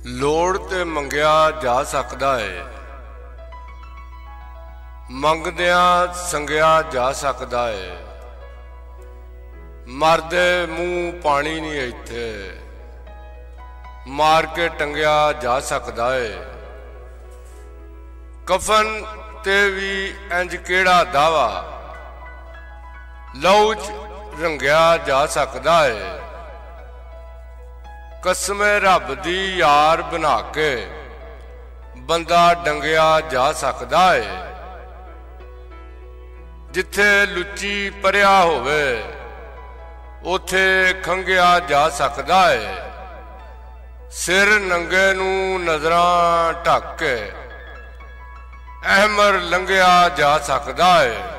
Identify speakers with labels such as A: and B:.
A: ਲੋੜ ਤੇ ਮੰਗਿਆ ਜਾ ਸਕਦਾ ਹੈ, ਮੰਗਦਿਆਂ ਸੰਗਿਆ ਜਾ ਸਕਦਾ ਹੈ। ਮਰਦੇ ਮੂੰਹ ਪਾਣੀ ਨਹੀਂ ਇੱਥੇ, ਮਾਰ ਕੇ ਟੰਗਿਆ ਜਾ ਸਕਦਾ ਹੈ। ਕਫਨ ਤੇ ਵੀ ਇੰਜ ਕਿਹੜਾ ਦਾਵਾ, ਲਹੂ ਚ ਰੰਗਿਆ ਜਾ ਸਕਦਾ ਹੈ। ਕਸਮੇ ਰੱਬ ਦੀ ਯਾਰ ਬਣਾ ਕੇ ਬੰਦਾ ਡੰਗਿਆ ਜਾ ਸਕਦਾ ਹੈ। ਜਿੱਥੇ ਲੁੱਚੀ ਪਰਿਆ ਹੋਵੇ ਉਥੇ ਖੰਗਿਆ ਜਾ ਸਕਦਾ ਹੈ। ਸਿਰ ਨੰਗੇ ਨੂੰ ਨਜ਼ਰਾਂ ਢੱਕ ਕੇ ਅਹਿਮਰ ਲੰਘਿਆ ਜਾ ਸਕਦਾ ਹੈ।